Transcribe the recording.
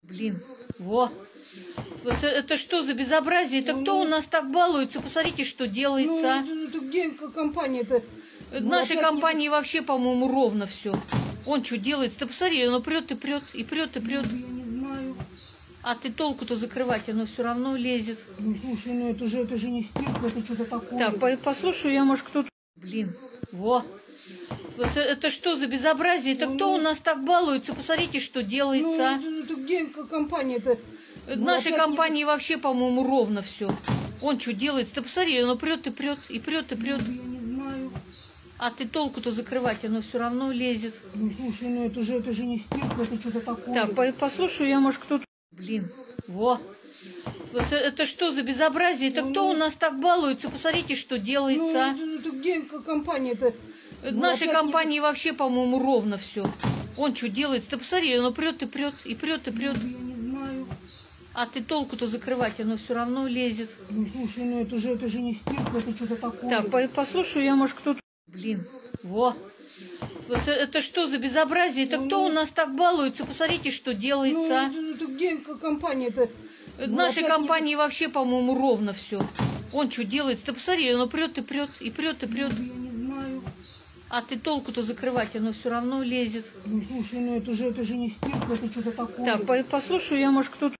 Блин, во. Вот это что за безобразие? Это кто у нас так балуется? Посмотрите, что делается. Это где компания-то? В нашей компании вообще, по-моему, ровно все. Он что делает? Ты посмотри, оно прет и прет, и прет, и прет. Я не знаю. А ты толку-то закрывать, оно все равно лезет. Ну, слушай, ну это же не стирка, это что-то такое. Так, послушаю, я, может, кто-то... Блин, во. Вот это что за безобразие? Это кто у нас так балуется? Посмотрите, что делается. Это где компания-то? В нашей компании вообще, по-моему, ровно все. Он что делает? Ты посмотри, оно прет и прет, и прет, и прет. Я не знаю. А ты толку-то закрывать, оно все равно лезет. Ну, слушай, ну это же не стирка, это что-то такое. Так, послушаю, я, может, кто-то... Блин, во. Вот это что за безобразие? Это кто у нас так балуется? Посмотрите, что делается. Это где компания-то? В нашей компании вообще, по-моему, ровно все. Он что делает? Ты посмотри, оно прет и прет, и прет, и прет. Я не знаю. А ты толку-то закрывать, оно все равно лезет. Ну, слушай, ну это же не стирка, это что-то такое. Так, послушаю, я, может, кто-то... Блин, во. Вот это что за безобразие? Это кто у нас так балуется? Посмотрите, что делается. Это где компания-то? В нашей компании вообще, по-моему, ровно все. Он что делает? Ты посмотри, оно прет и прет, и прет, и прет. Я не знаю. А ты толку-то закрывать, оно все равно лезет. Ну, слушай, ну это же не стирка, это что-то такое. Так, послушаю, я, может, кто-то...